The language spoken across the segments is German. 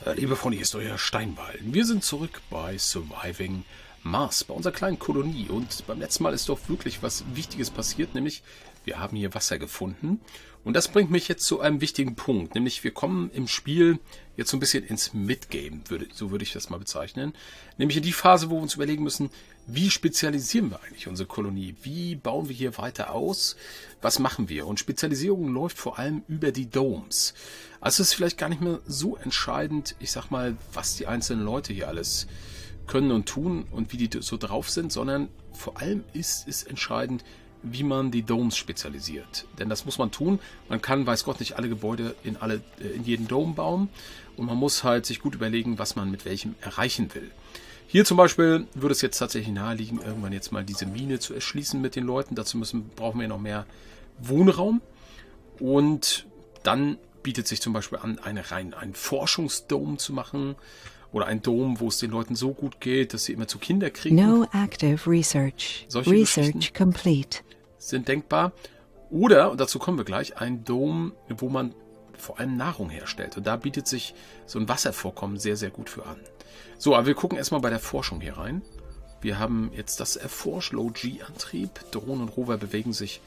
Liebe Freunde, hier ist euer Steinball. Wir sind zurück bei Surviving Mars, bei unserer kleinen Kolonie. Und beim letzten Mal ist doch wirklich was Wichtiges passiert, nämlich wir haben hier Wasser gefunden. Und das bringt mich jetzt zu einem wichtigen Punkt, nämlich wir kommen im Spiel jetzt so ein bisschen ins Midgame, so würde ich das mal bezeichnen. Nämlich in die Phase, wo wir uns überlegen müssen, wie spezialisieren wir eigentlich unsere Kolonie? Wie bauen wir hier weiter aus? Was machen wir? Und Spezialisierung läuft vor allem über die Domes. Also es ist vielleicht gar nicht mehr so entscheidend, ich sag mal, was die einzelnen Leute hier alles können und tun und wie die so drauf sind, sondern vor allem ist es entscheidend, wie man die Domes spezialisiert. Denn das muss man tun. Man kann, weiß Gott, nicht alle Gebäude in jeden Dome bauen. Und man muss halt sich gut überlegen, was man mit welchem erreichen will. Hier zum Beispiel würde es jetzt tatsächlich naheliegen, irgendwann jetzt mal diese Mine zu erschließen mit den Leuten. Dazu brauchen wir noch mehr Wohnraum. Und dann bietet sich zum Beispiel an, einen Forschungsdom zu machen. Oder ein Dom, wo es den Leuten so gut geht, dass sie immer zu Kinder kriegen. No active research. Solche Research complete. Sind denkbar. Oder, und dazu kommen wir gleich, ein Dom, wo man vor allem Nahrung herstellt. Und da bietet sich so ein Wasservorkommen sehr, sehr gut für an. So, aber wir gucken erstmal bei der Forschung hier rein. Wir haben jetzt das Erforsch Low-G-Antrieb. Drohnen und Rover bewegen sich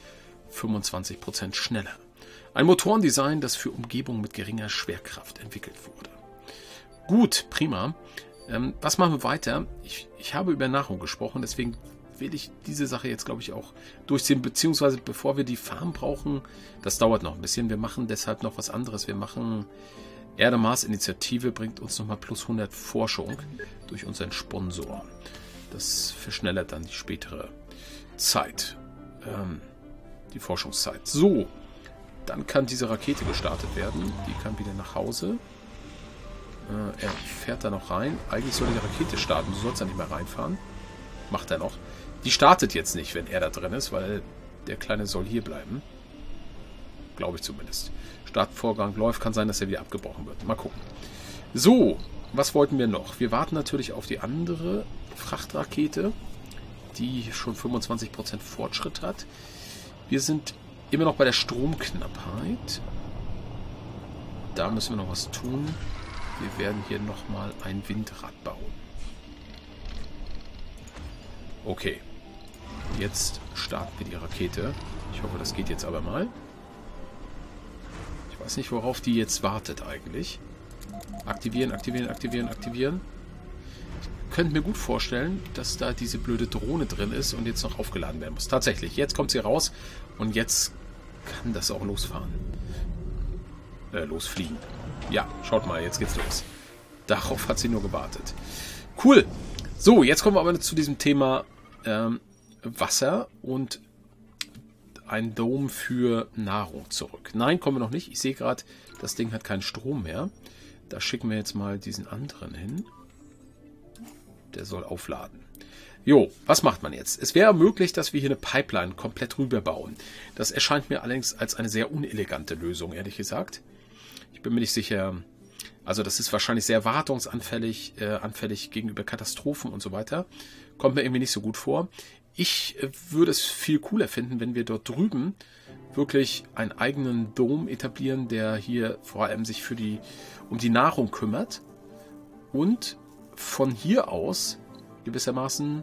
25% schneller. Ein Motorendesign, das für Umgebungen mit geringer Schwerkraft entwickelt wurde. Gut, prima. Was machen wir weiter? Ich habe über Nahrung gesprochen, deswegen will ich diese Sache jetzt, glaube ich, auch durchziehen, beziehungsweise bevor wir die Farm brauchen, das dauert noch ein bisschen, wir machen deshalb noch was anderes. Wir machen Erde-Mars-Initiative, bringt uns nochmal plus 100 Forschung durch unseren Sponsor. Das verschnellert dann die spätere Zeit, die Forschungszeit. So, dann kann diese Rakete gestartet werden, die kann wieder nach Hause. Er fährt da noch rein. Eigentlich soll die Rakete starten. Du sollst da nicht mehr reinfahren. Macht er noch. Die startet jetzt nicht, wenn er da drin ist, weil der Kleine soll hier bleiben. Glaube ich zumindest. Startvorgang läuft. Kann sein, dass er wieder abgebrochen wird. Mal gucken. So, was wollten wir noch? Wir warten natürlich auf die andere Frachtrakete, die schon 25% Fortschritt hat. Wir sind immer noch bei der Stromknappheit. Da müssen wir noch was tun. Wir werden hier nochmal ein Windrad bauen. Okay. Jetzt starten wir die Rakete. Ich hoffe, das geht jetzt aber mal. Ich weiß nicht, worauf die jetzt wartet eigentlich. Aktivieren, aktivieren, aktivieren, aktivieren. Ich könnte mir gut vorstellen, dass da diese blöde Drohne drin ist und jetzt noch aufgeladen werden muss. Tatsächlich, jetzt kommt sie raus und jetzt kann das auch losfahren. Losfliegen. Ja, schaut mal, jetzt geht's los. Darauf hat sie nur gewartet. Cool. So, jetzt kommen wir aber zu diesem Thema Wasser und ein Dom für Nahrung zurück. Nein, kommen wir noch nicht. Ich sehe gerade, das Ding hat keinen Strom mehr. Da schicken wir jetzt mal diesen anderen hin. Der soll aufladen. Jo, was macht man jetzt? Es wäre möglich, dass wir hier eine Pipeline komplett rüberbauen. Das erscheint mir allerdings als eine sehr unelegante Lösung, ehrlich gesagt. Ich bin mir nicht sicher, also das ist wahrscheinlich sehr wartungsanfällig, anfällig gegenüber Katastrophen und so weiter. Kommt mir irgendwie nicht so gut vor. Ich würde es viel cooler finden, wenn wir dort drüben wirklich einen eigenen Dom etablieren, der hier vor allem sich um die Nahrung kümmert und von hier aus gewissermaßen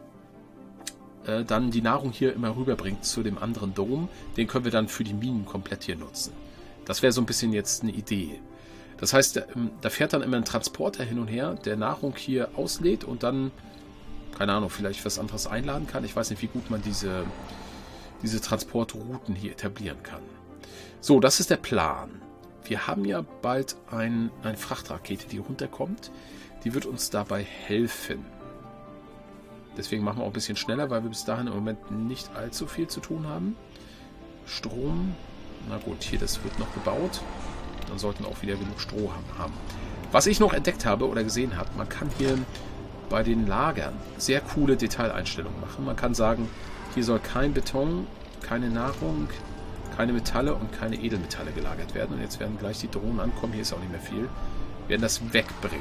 dann die Nahrung hier immer rüberbringt zu dem anderen Dom. Den können wir dann für die Minen komplett hier nutzen. Das wäre so ein bisschen jetzt eine Idee. Das heißt, da fährt dann immer ein Transporter hin und her, der Nahrung hier auslädt und dann, keine Ahnung, vielleicht was anderes einladen kann. Ich weiß nicht, wie gut man diese Transportrouten hier etablieren kann. So, das ist der Plan. Wir haben ja bald eine Frachtrakete, die runterkommt. Die wird uns dabei helfen. Deswegen machen wir auch ein bisschen schneller, weil wir bis dahin im Moment nicht allzu viel zu tun haben. Strom. Na gut, hier, das wird noch gebaut. Dann sollten wir auch wieder genug Stroh haben. Was ich noch entdeckt habe oder gesehen habe, man kann hier bei den Lagern sehr coole Detaileinstellungen machen. Man kann sagen, hier soll kein Beton, keine Nahrung, keine Metalle und keine Edelmetalle gelagert werden. Und jetzt werden gleich die Drohnen ankommen. Hier ist auch nicht mehr viel. Wir werden das wegbringen.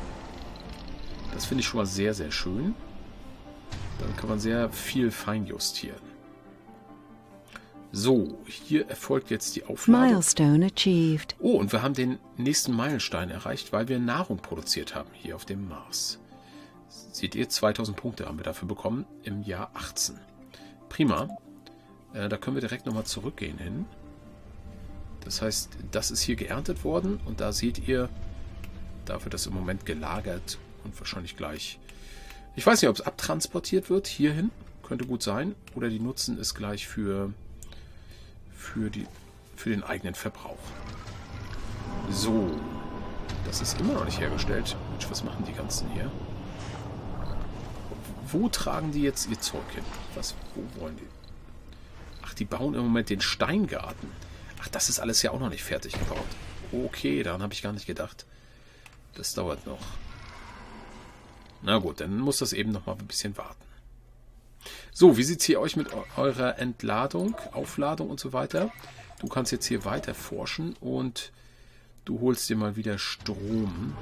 Das finde ich schon mal sehr, sehr schön. Dann kann man sehr viel feinjustieren. So, hier erfolgt jetzt die Aufladung. Milestone achieved. Oh, und wir haben den nächsten Meilenstein erreicht, weil wir Nahrung produziert haben hier auf dem Mars. Seht ihr, 2000 Punkte haben wir dafür bekommen im Jahr 18. Prima. Da können wir direkt nochmal zurückgehen hin. Das heißt, das ist hier geerntet worden und da seht ihr, da wird das im Moment gelagert und wahrscheinlich gleich... Ich weiß nicht, ob es abtransportiert wird hierhin. Könnte gut sein. Oder die nutzen es gleich für den eigenen Verbrauch. So. Das ist immer noch nicht hergestellt. Mensch, was machen die ganzen hier? Wo tragen die jetzt ihr Zeug hin? Wo wollen die? Ach, die bauen im Moment den Steingarten. Ach, das ist alles ja auch noch nicht fertig gebaut. Okay, daran habe ich gar nicht gedacht. Das dauert noch. Na gut, dann muss das eben noch mal ein bisschen warten. So, wie sieht es hier euch mit eurer Entladung, Aufladung und so weiter? Du kannst jetzt hier weiter forschen und du holst dir mal wieder Strom.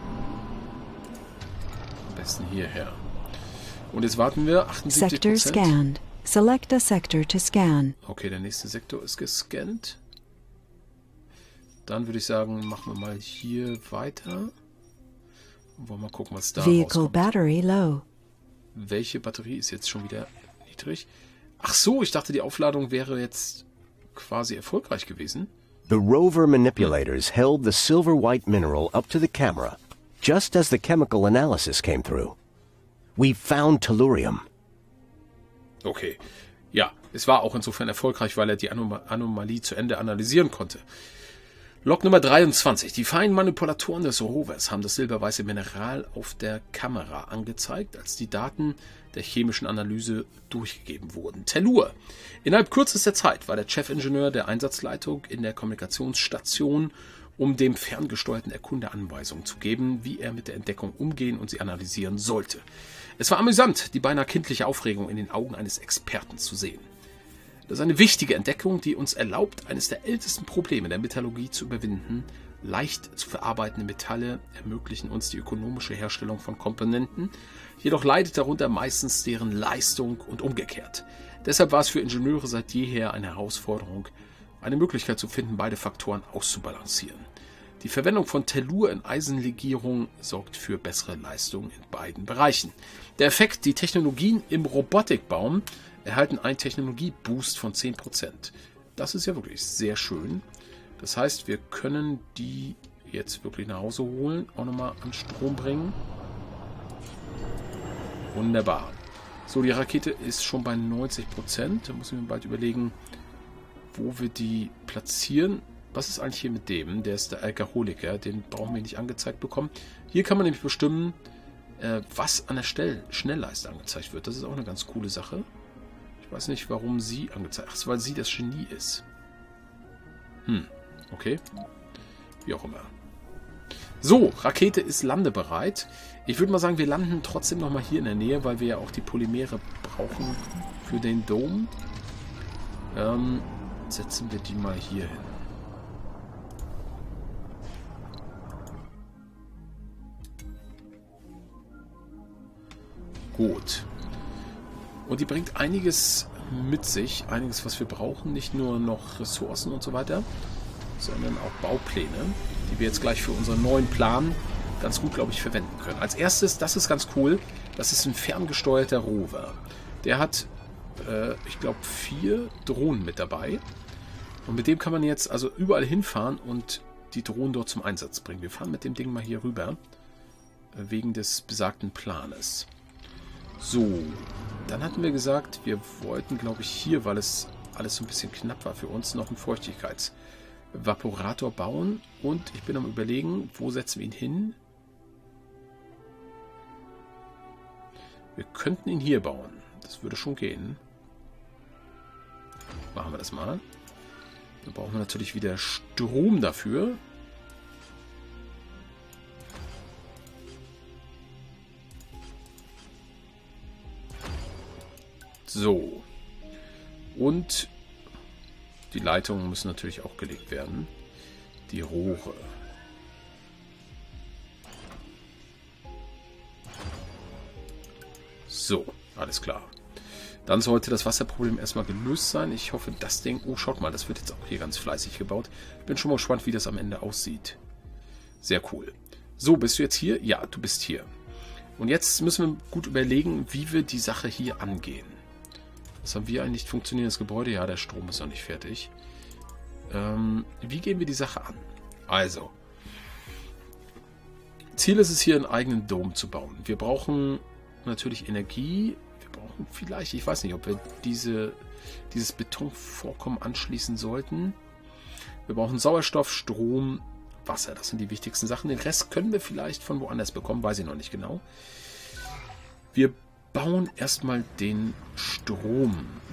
Am besten hierher. Und jetzt warten wir 78%. Sector scanned. Select a sector to scan. Okay, der nächste Sektor ist gescannt. Dann würde ich sagen, machen wir mal hier weiter. Und wollen mal gucken, was da Vehicle rauskommt. battery low. Welche Batterie ist jetzt schon wieder niedrig? Ach so, ich dachte, die Aufladung wäre jetzt quasi erfolgreich gewesen. The rover manipulators held the silver white mineral up to the camera, just as the chemical analysis came through. We found tellurium. Okay. Ja, es war auch insofern erfolgreich, weil er die Anomalie zu Ende analysieren konnte. Log Nummer 23. Die feinen Manipulatoren des Rovers haben das silberweiße Mineral auf der Kamera angezeigt, als die Daten der chemischen Analyse durchgegeben wurden. Tellur. Innerhalb kürzester Zeit war der Chefingenieur der Einsatzleitung in der Kommunikationsstation, um dem ferngesteuerten Erkunder Anweisungen zu geben, wie er mit der Entdeckung umgehen und sie analysieren sollte. Es war amüsant, die beinahe kindliche Aufregung in den Augen eines Experten zu sehen. Das ist eine wichtige Entdeckung, die uns erlaubt, eines der ältesten Probleme der Metallurgie zu überwinden. Leicht zu verarbeitende Metalle ermöglichen uns die ökonomische Herstellung von Komponenten, jedoch leidet darunter meistens deren Leistung und umgekehrt. Deshalb war es für Ingenieure seit jeher eine Herausforderung, eine Möglichkeit zu finden, beide Faktoren auszubalancieren. Die Verwendung von Tellur in Eisenlegierung sorgt für bessere Leistung in beiden Bereichen. Der Effekt, die Technologien im Robotikbaum erhalten einen Technologieboost von 10%. Das ist ja wirklich sehr schön. Das heißt, wir können die jetzt wirklich nach Hause holen, auch nochmal an Strom bringen. Wunderbar. So, die Rakete ist schon bei 90%. Da müssen wir bald überlegen, wo wir die platzieren. Was ist eigentlich hier mit dem? Der ist der Alkoholiker. Den brauchen wir nicht angezeigt bekommen. Hier kann man nämlich bestimmen, was an der Schnellleiste angezeigt wird. Das ist auch eine ganz coole Sache. Ich weiß nicht, warum sie angezeigt wird. Ach, weil sie das Genie ist. Okay. Wie auch immer. So, Rakete ist landebereit. Ich würde mal sagen, wir landen trotzdem nochmal hier in der Nähe, weil wir ja auch die Polymere brauchen für den Dom. Setzen wir die mal hier hin. Gut. Und die bringt einiges mit sich. Einiges, was wir brauchen. Nicht nur noch Ressourcen und so weiter, sondern auch Baupläne, die wir jetzt gleich für unseren neuen Plan ganz gut, glaube ich, verwenden können. Als erstes, das ist ganz cool, das ist ein ferngesteuerter Rover. Der hat, ich glaube, 4 Drohnen mit dabei. Und mit dem kann man jetzt also überall hinfahren und die Drohnen dort zum Einsatz bringen. Wir fahren mit dem Ding mal hier rüber, wegen des besagten Planes. So, dann hatten wir gesagt, wir wollten, glaube ich, hier, weil es alles so ein bisschen knapp war für uns, noch einen Feuchtigkeitsvaporator bauen. Und ich bin am Überlegen, wo setzen wir ihn hin? Wir könnten ihn hier bauen. Das würde schon gehen. Machen wir das mal. Dann brauchen wir natürlich wieder Strom dafür. So. Und die Leitungen müssen natürlich auch gelegt werden. Die Rohre. So, alles klar. Dann sollte das Wasserproblem erstmal gelöst sein. Ich hoffe, das Ding... Oh, schaut mal, das wird jetzt auch hier ganz fleißig gebaut. Ich bin schon mal gespannt, wie das am Ende aussieht. Sehr cool. So, bist du jetzt hier? Ja, du bist hier. Und jetzt müssen wir gut überlegen, wie wir die Sache hier angehen. Was haben wir eigentlich? Funktionierendes Gebäude? Ja, der Strom ist noch nicht fertig. Wie gehen wir die Sache an? Also, Ziel ist es hier, einen eigenen Dom zu bauen. Wir brauchen natürlich Energie. Wir brauchen vielleicht, ich weiß nicht, ob wir dieses Betonvorkommen anschließen sollten. Wir brauchen Sauerstoff, Strom, Wasser. Das sind die wichtigsten Sachen. Den Rest können wir vielleicht von woanders bekommen, weiß ich noch nicht genau. Wir bauen erstmal den Strom.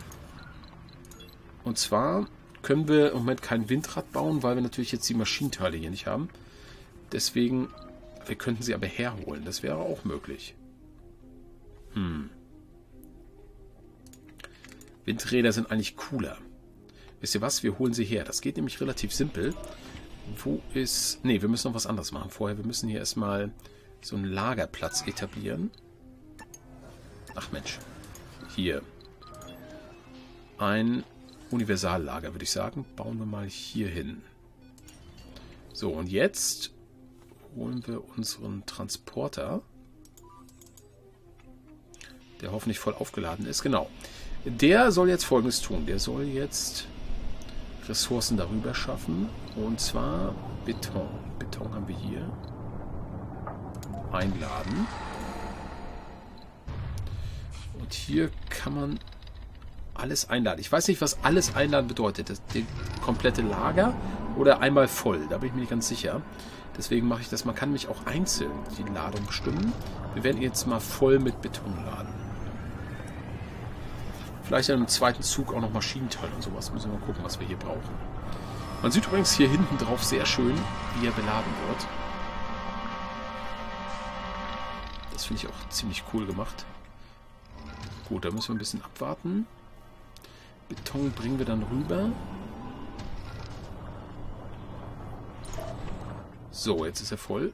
Und zwar können wir im Moment kein Windrad bauen, weil wir natürlich jetzt die Maschinenteile hier nicht haben. Deswegen, wir könnten sie aber herholen. Das wäre auch möglich. Windräder sind eigentlich cooler. Wisst ihr was? Wir holen sie her. Das geht nämlich relativ simpel. Wo ist... Ne, wir müssen noch was anderes machen vorher. Wir müssen hier erstmal so einen Lagerplatz etablieren. Ach Mensch. Hier. Ein Universallager, würde ich sagen. Bauen wir mal hier hin. So, und jetzt holen wir unseren Transporter, der hoffentlich voll aufgeladen ist. Genau. Der soll jetzt Folgendes tun. Der soll jetzt Ressourcen darüber schaffen. Und zwar Beton. Beton haben wir hier. Einladen. Und hier kann man alles einladen. Ich weiß nicht, was alles einladen bedeutet. Das komplette Lager oder einmal voll. Da bin ich mir nicht ganz sicher. Deswegen mache ich das. Man kann nämlich auch einzeln die Ladung bestimmen. Wir werden jetzt mal voll mit Beton laden. Vielleicht in einem zweiten Zug auch noch Maschinenteile und sowas. Müssen wir mal gucken, was wir hier brauchen. Man sieht übrigens hier hinten drauf sehr schön, wie er beladen wird. Das finde ich auch ziemlich cool gemacht. Gut, da müssen wir ein bisschen abwarten. Beton bringen wir dann rüber. So, jetzt ist er voll.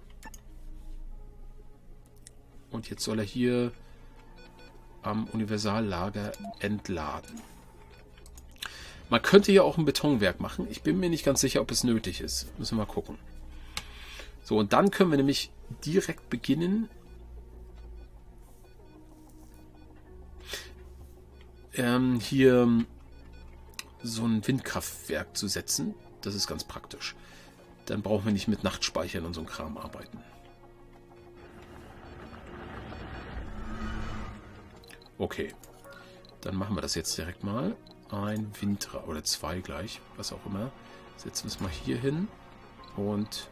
Und jetzt soll er hier am Universallager entladen. Man könnte hier auch ein Betonwerk machen. Ich bin mir nicht ganz sicher, ob es nötig ist. Müssen wir mal gucken. So, und dann können wir nämlich direkt beginnen, hier so ein Windkraftwerk zu setzen. Das ist ganz praktisch. Dann brauchen wir nicht mit Nachtspeichern und so einem Kram arbeiten. Okay. Dann machen wir das jetzt direkt mal. Ein Windrad oder zwei gleich, was auch immer. Setzen wir es mal hier hin. Und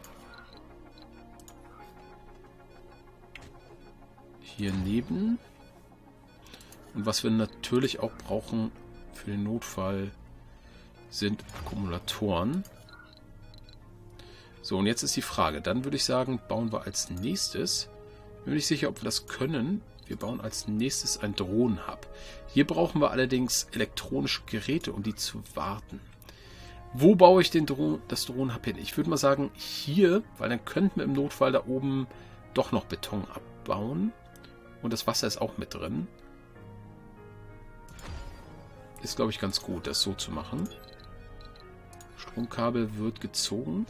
hier neben. Und was wir natürlich auch brauchen für den Notfall sind Akkumulatoren. So, und jetzt ist die Frage. Dann würde ich sagen, bauen wir als nächstes. Bin mir nicht sicher, ob wir das können. Wir bauen als nächstes ein Drohnenhub. Hier brauchen wir allerdings elektronische Geräte, um die zu warten. Wo baue ich das Drohnenhub hin? Ich würde mal sagen, hier, weil dann könnten wir im Notfall da oben doch noch Beton abbauen. Und das Wasser ist auch mit drin. Ist, glaube ich, ganz gut, das so zu machen. Stromkabel wird gezogen.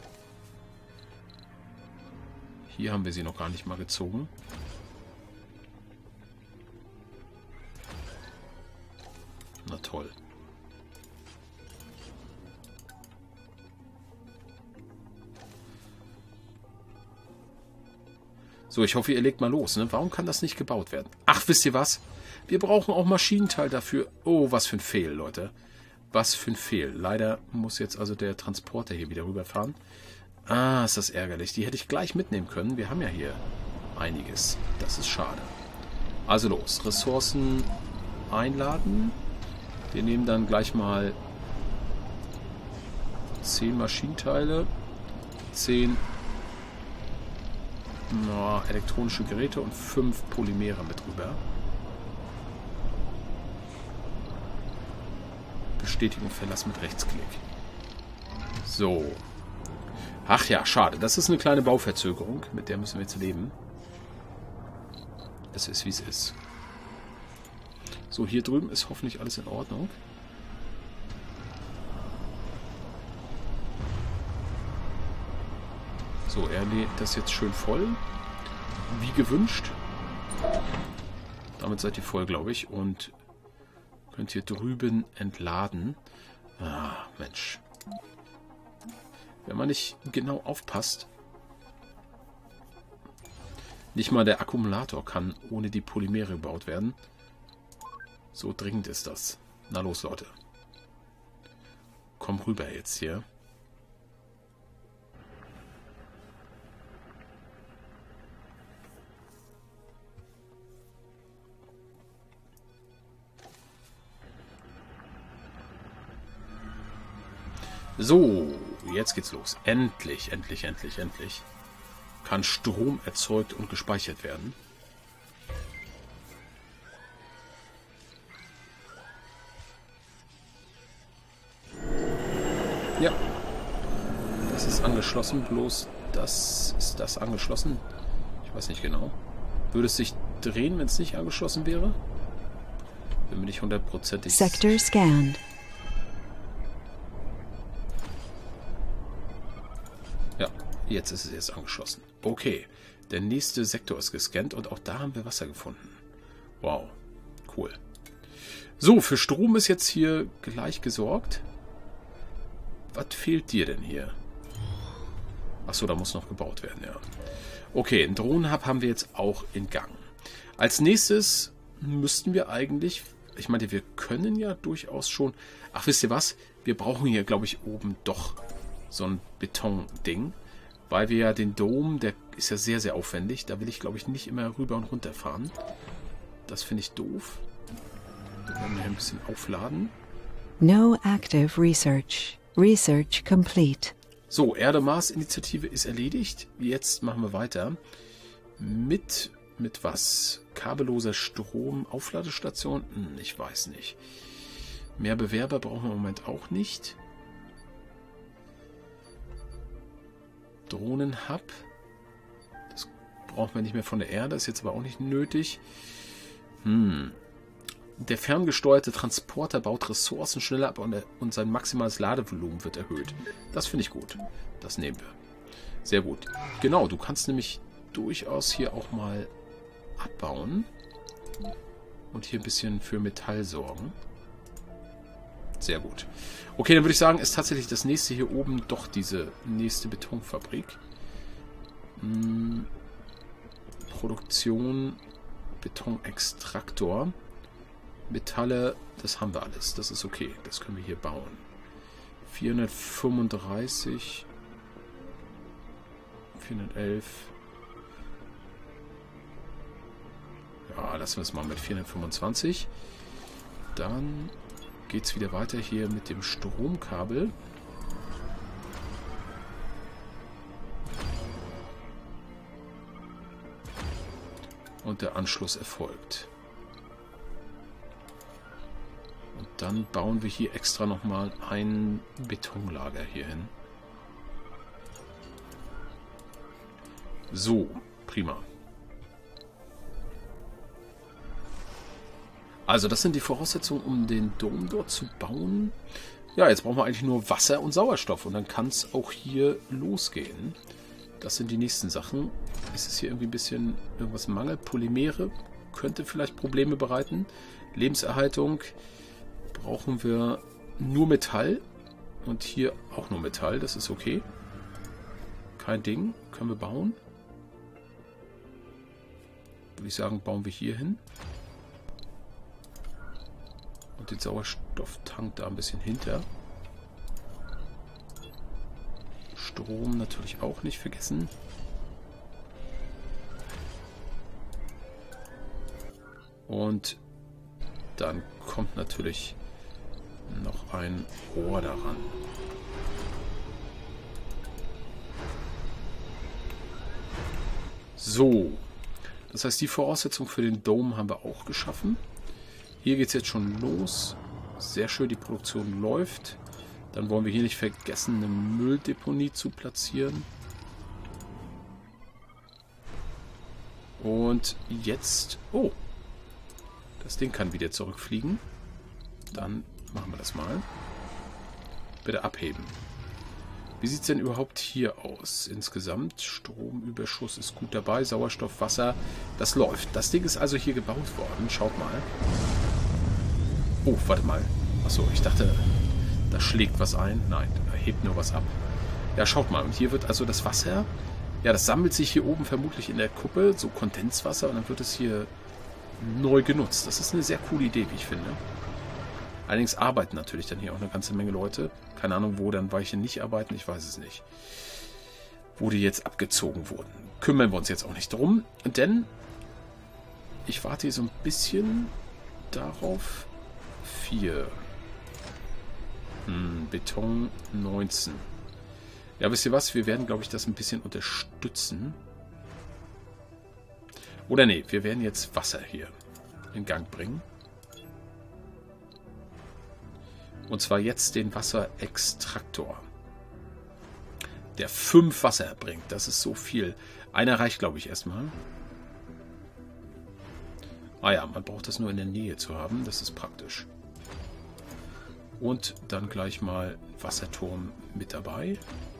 Hier haben wir sie noch gar nicht mal gezogen. Na toll. So, ich hoffe, ihr legt mal los. Ne? Warum kann das nicht gebaut werden? Ach, wisst ihr was? Wir brauchen auch Maschinenteil dafür. Oh, was für ein Fehl, Leute. Was für ein Fehl. Leider muss jetzt also der Transporter hier wieder rüberfahren. Ah, ist das ärgerlich. Die hätte ich gleich mitnehmen können. Wir haben ja hier einiges. Das ist schade. Also los. Ressourcen einladen. Wir nehmen dann gleich mal 10 Maschinenteile. 10 elektronische Geräte und 5 Polymere mit rüber. Bestätigung, Verlass mit Rechtsklick. So. Ach ja, schade. Das ist eine kleine Bauverzögerung. Mit der müssen wir jetzt leben. Es ist, wie es ist. So, hier drüben ist hoffentlich alles in Ordnung. So, er lädt das jetzt schön voll. Wie gewünscht. Damit seid ihr voll, glaube ich. Und könnt hier drüben entladen. Ah, Mensch. Wenn man nicht genau aufpasst. Nicht mal der Akkumulator kann ohne die Polymere gebaut werden. So dringend ist das. Na los, Leute. Komm rüber jetzt hier. So, jetzt geht's los. Endlich, endlich, endlich, endlich. Kann Strom erzeugt und gespeichert werden. Ja. Das ist angeschlossen, bloß ist das angeschlossen? Ich weiß nicht genau. Würde es sich drehen, wenn es nicht angeschlossen wäre? Bin mir nicht hundertprozentig sicher. Sector scanned. Ja, jetzt ist es erst angeschlossen. Okay, der nächste Sektor ist gescannt und auch da haben wir Wasser gefunden. Wow, cool. So, für Strom ist jetzt hier gleich gesorgt. Was fehlt dir denn hier? Achso, da muss noch gebaut werden, ja. Okay, einen Drohnenhub haben wir jetzt auch in Gang. Als nächstes müssten wir eigentlich... Ich meine, wir können ja durchaus schon... Ach, wisst ihr was? Wir brauchen hier, glaube ich, oben doch so ein Betonding. Weil wir ja den Dom, der ist ja sehr, sehr aufwendig. Da will ich, glaube ich, nicht immer rüber und runter fahren. Das finde ich doof. Da werden wir ein bisschen aufladen. No active research. Research complete. So, Erde-Mars-Initiative ist erledigt. Jetzt machen wir weiter. Mit was? Kabelloser Strom, Aufladestation? Ich weiß nicht. Mehr Bewerber brauchen wir im Moment auch nicht. Drohnenhub. Das brauchen wir nicht mehr von der Erde. Ist jetzt aber auch nicht nötig. Der ferngesteuerte Transporter baut Ressourcen schneller ab und sein maximales Ladevolumen wird erhöht. Das finde ich gut. Das nehmen wir. Sehr gut. Genau, du kannst nämlich durchaus hier auch mal abbauen. Und hier ein bisschen für Metall sorgen. Sehr gut. Okay, dann würde ich sagen, ist tatsächlich das nächste hier oben doch diese nächste Betonfabrik. Produktion, Betonextraktor. Metalle, das haben wir alles. Das ist okay. Das können wir hier bauen. 435. 411. Ja, lassen wir es mal mit 425. Dann geht es wieder weiter hier mit dem Stromkabel. Und der Anschluss erfolgt. Und dann bauen wir hier extra nochmal ein Betonlager hier hin. So, prima. Also das sind die Voraussetzungen, um den Dom dort zu bauen. Ja, jetzt brauchen wir eigentlich nur Wasser und Sauerstoff und dann kann es auch hier losgehen. Das sind die nächsten Sachen. Ist es hier irgendwie ein bisschen irgendwas Mangel? Polymere könnte vielleicht Probleme bereiten. Lebenserhaltung brauchen wir nur Metall und hier auch nur Metall. Das ist okay. Kein Ding. Können wir bauen. Würde ich sagen, bauen wir hier hin. Und den Sauerstofftank da ein bisschen hinter. Strom natürlich auch nicht vergessen. Und dann kommt natürlich noch ein Rohr daran. So. Das heißt, die Voraussetzung für den Dom haben wir auch geschaffen. Hier geht es jetzt schon los. Sehr schön, die Produktion läuft. Dann wollen wir hier nicht vergessen, eine Mülldeponie zu platzieren. Und jetzt... Oh. Das Ding kann wieder zurückfliegen. Dann machen wir das mal. Bitte abheben. Wie sieht es denn überhaupt hier aus? Insgesamt, Stromüberschuss ist gut dabei. Sauerstoff, Wasser, das läuft. Das Ding ist also hier gebaut worden. Schaut mal. Oh, warte mal. Achso, ich dachte, da schlägt was ein. Nein, da hebt nur was ab. Ja, schaut mal. Und hier wird also das Wasser... Ja, das sammelt sich hier oben vermutlich in der Kuppel. So Kondenswasser. Und dann wird es hier neu genutzt. Das ist eine sehr coole Idee, wie ich finde. Allerdings arbeiten natürlich dann hier auch eine ganze Menge Leute. Keine Ahnung, wo dann welche nicht arbeiten. Ich weiß es nicht. Wo die jetzt abgezogen wurden. Kümmern wir uns jetzt auch nicht drum. Denn ich warte hier so ein bisschen darauf. 4. Beton 19. Ja, wisst ihr was? Wir werden, glaube ich, das ein bisschen unterstützen. Oder nee, wir werden jetzt Wasser hier in Gang bringen. Und zwar jetzt den Wasserextraktor. Der 5 Wasser bringt. Das ist so viel. Einer reicht, glaube ich, erstmal. Ah ja, man braucht das nur in der Nähe zu haben. Das ist praktisch. Und dann gleich mal Wasserturm mit dabei.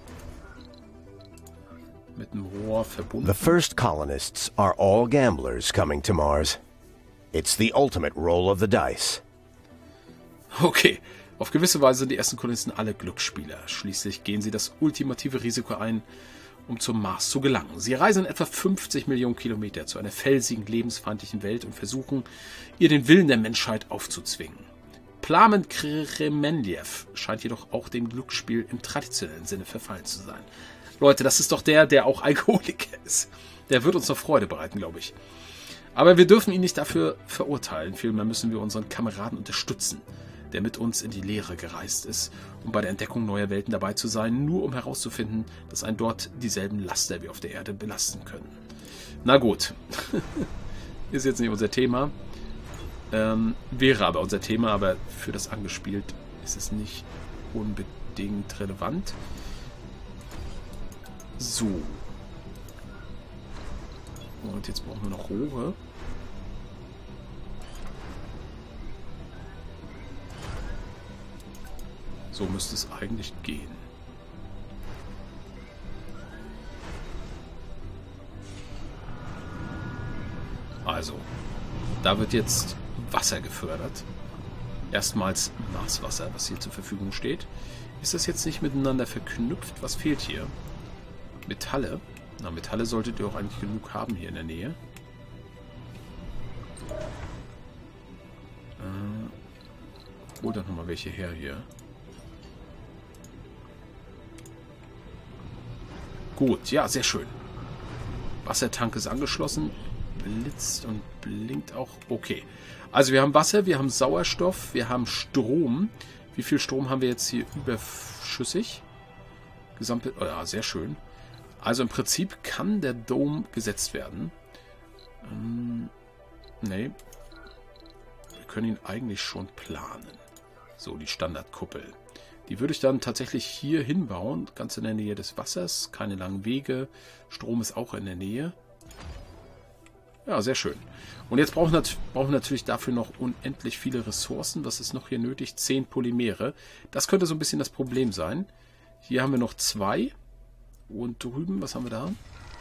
Mit dem Rohr verbunden. The first colonists are all gamblers coming to Mars. It's the ultimate roll of the dice. Okay. Auf gewisse Weise sind die ersten Kolonisten alle Glücksspieler. Schließlich gehen sie das ultimative Risiko ein, um zum Mars zu gelangen. Sie reisen etwa 50 Millionen Kilometer zu einer felsigen, lebensfeindlichen Welt und versuchen, ihr den Willen der Menschheit aufzuzwingen. Plamen Kremenljew scheint jedoch auch dem Glücksspiel im traditionellen Sinne verfallen zu sein. Leute, das ist doch der auch Alkoholiker ist. Der wird uns noch Freude bereiten, glaube ich. Aber wir dürfen ihn nicht dafür verurteilen. Vielmehr müssen wir unseren Kameraden unterstützen, der mit uns in die Leere gereist ist, um bei der Entdeckung neuer Welten dabei zu sein, nur um herauszufinden, dass einen dort dieselben Laster wie auf der Erde belasten können. Na gut. Ist jetzt nicht unser Thema. Wäre aber unser Thema, aber für das angespielt ist es nicht unbedingt relevant. So. Und jetzt brauchen wir noch Rohre. So müsste es eigentlich gehen. Also, da wird jetzt Wasser gefördert. Erstmals Marswasser, was hier zur Verfügung steht. Ist das jetzt nicht miteinander verknüpft? Was fehlt hier? Metalle. Na, Metalle solltet ihr auch eigentlich genug haben hier in der Nähe. Hol doch nochmal welche her hier. Gut, ja, sehr schön. Wassertank ist angeschlossen. Blitzt und blinkt auch. Okay. Also wir haben Wasser, wir haben Sauerstoff, wir haben Strom. Wie viel Strom haben wir jetzt hier überschüssig? Gesamt. Oh ja, sehr schön. Also im Prinzip kann der Dome gesetzt werden. Nee. Wir können ihn eigentlich schon planen. So, die Standardkuppel. Die würde ich dann tatsächlich hier hinbauen. Ganz in der Nähe des Wassers. Keine langen Wege. Strom ist auch in der Nähe. Ja, sehr schön. Und jetzt brauchen wir natürlich dafür noch unendlich viele Ressourcen. Was ist noch hier nötig? 10 Polymere. Das könnte so ein bisschen das Problem sein. Hier haben wir noch 2. Und drüben, was haben wir da?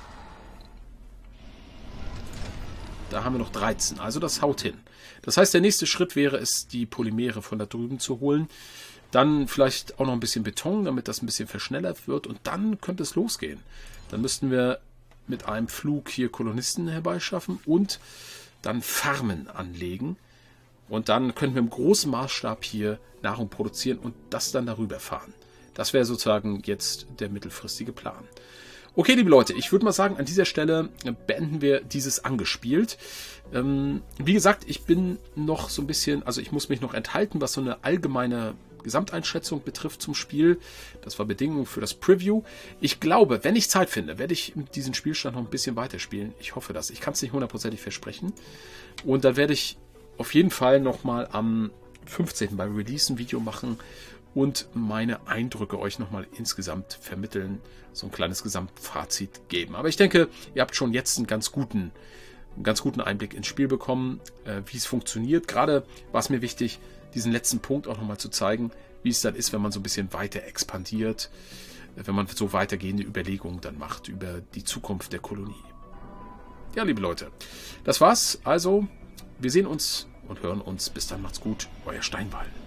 Da haben wir noch 13. Also das haut hin. Das heißt, der nächste Schritt wäre es, die Polymere von da drüben zu holen. Dann vielleicht auch noch ein bisschen Beton, damit das ein bisschen verschnellert wird. Und dann könnte es losgehen. Dann müssten wir mit einem Flug hier Kolonisten herbeischaffen und dann Farmen anlegen. Und dann könnten wir im großen Maßstab hier Nahrung produzieren und das dann darüber fahren. Das wäre sozusagen jetzt der mittelfristige Plan. Okay, liebe Leute, ich würde mal sagen, an dieser Stelle beenden wir dieses Angespielt. Wie gesagt, ich bin noch so ein bisschen, also ich muss mich noch enthalten, was so eine allgemeine Gesamteinschätzung betrifft zum Spiel. Das war Bedingung für das Preview. Ich glaube, wenn ich Zeit finde, werde ich diesen Spielstand noch ein bisschen weiterspielen. Ich hoffe das. Ich kann es nicht hundertprozentig versprechen. Und dann werde ich auf jeden Fall nochmal am 15. bei Release ein Video machen und meine Eindrücke euch nochmal insgesamt vermitteln, so ein kleines Gesamtfazit geben. Aber ich denke, ihr habt schon jetzt einen ganz guten einen ganz guten Einblick ins Spiel bekommen, wie es funktioniert. Gerade war es mir wichtig, diesen letzten Punkt auch nochmal zu zeigen, wie es dann ist, wenn man so ein bisschen weiter expandiert, wenn man so weitergehende Überlegungen dann macht über die Zukunft der Kolonie. Ja, liebe Leute, das war's. Also, wir sehen uns und hören uns. Bis dann, macht's gut. Euer Steinwall.